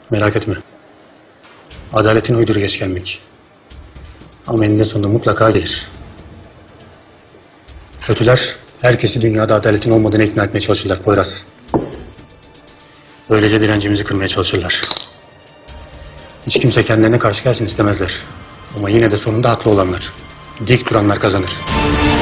Merak etme. Adaletin uydur geç gelmek. Ama eninde sonunda mutlaka gelir. Kötüler herkesi dünyada adaletin olmadığını ikna etmeye çalışırlar Poyraz. Böylece direncimizi kırmaya çalışırlar. Hiç kimse kendilerine karşı gelsin istemezler. Ama yine de sonunda haklı olanlar, dik duranlar kazanır.